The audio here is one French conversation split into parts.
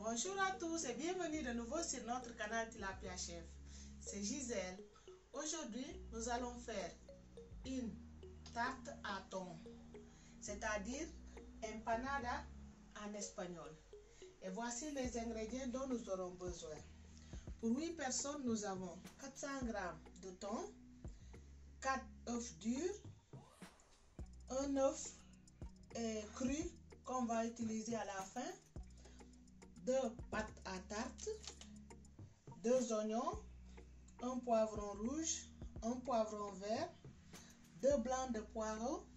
Bonjour à tous et bienvenue de nouveau sur notre canal Tilapia Chef. C'est Gisèle. Aujourd'hui, nous allons faire une tarte à thon, c'est-à-dire empanada en espagnol. Et voici les ingrédients dont nous aurons besoin. Pour 8 personnes, nous avons 400 g de thon, 4 œufs durs, un œuf cru qu'on va utiliser à la fin, 2 pâtes à tarte, 2 oignons, un poivron rouge, un poivron vert, 2 blancs de poireaux,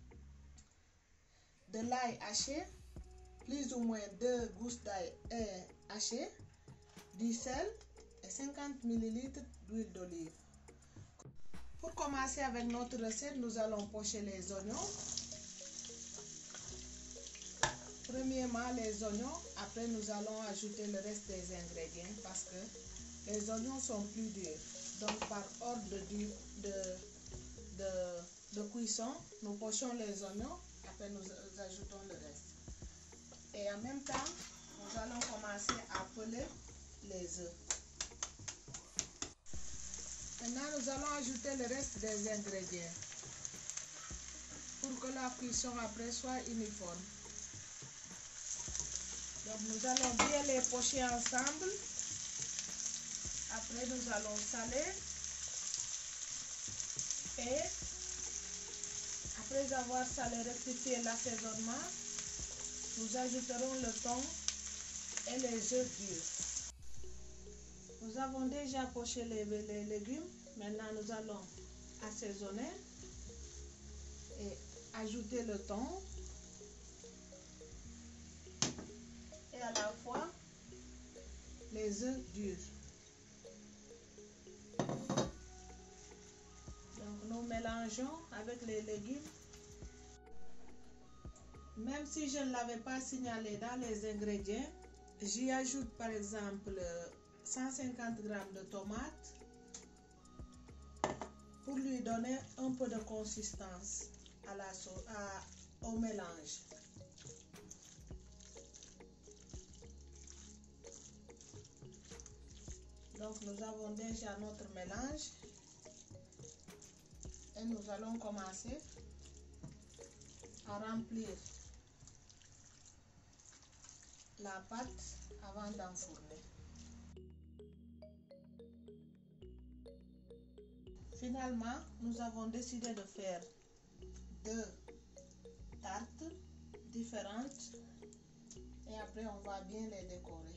de l'ail haché, plus ou moins 2 gousses d'ail hachées, du sel et 50 ml d'huile d'olive. Pour commencer avec notre recette, nous allons pocher les oignons. Premièrement les oignons, après nous allons ajouter le reste des ingrédients parce que les oignons sont plus durs. Donc par ordre de cuisson, nous pochons les oignons, après nous ajoutons le reste. Et en même temps, nous allons commencer à peler les œufs. Maintenant, nous allons ajouter le reste des ingrédients pour que la cuisson après soit uniforme. Donc nous allons bien les pocher ensemble. Après nous allons saler. Et après avoir salé, rectifié l'assaisonnement, nous ajouterons le thon et les œufs durs. Nous avons déjà poché les légumes. Maintenant nous allons assaisonner et ajouter le thon. Et à la fois les œufs durs. Donc nous mélangeons avec les légumes. Même si je ne l'avais pas signalé dans les ingrédients, j'y ajoute par exemple 150 g de tomates pour lui donner un peu de consistance à la sauce, au mélange. Donc nous avons déjà notre mélange et nous allons commencer à remplir la pâte avant d'enfourner. Finalement, nous avons décidé de faire 2 tartes différentes et après on va bien les décorer.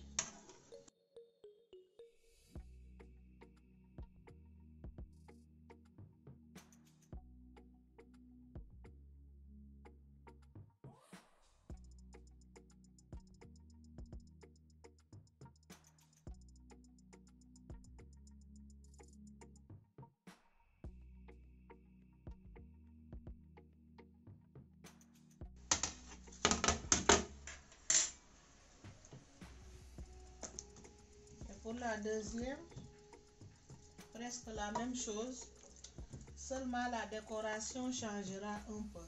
Pour la deuxième, presque la même chose, seulement la décoration changera un peu.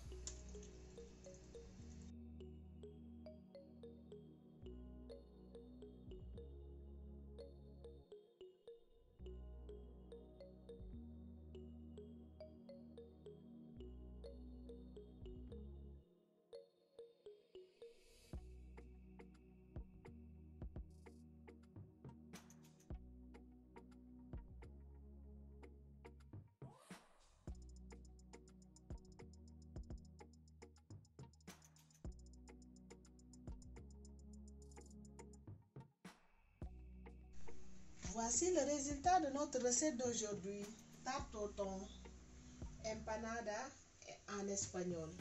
Voici le résultat de notre recette d'aujourd'hui, tarte au thon, empanada en espagnol.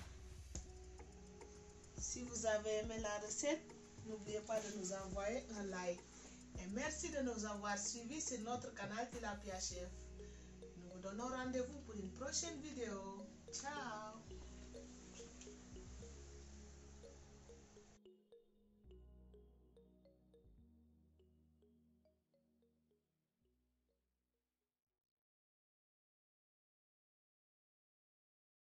Si vous avez aimé la recette, n'oubliez pas de nous envoyer un like. Et merci de nous avoir suivis sur notre canal Tilapia Chef. Nous vous donnons rendez-vous pour une prochaine vidéo.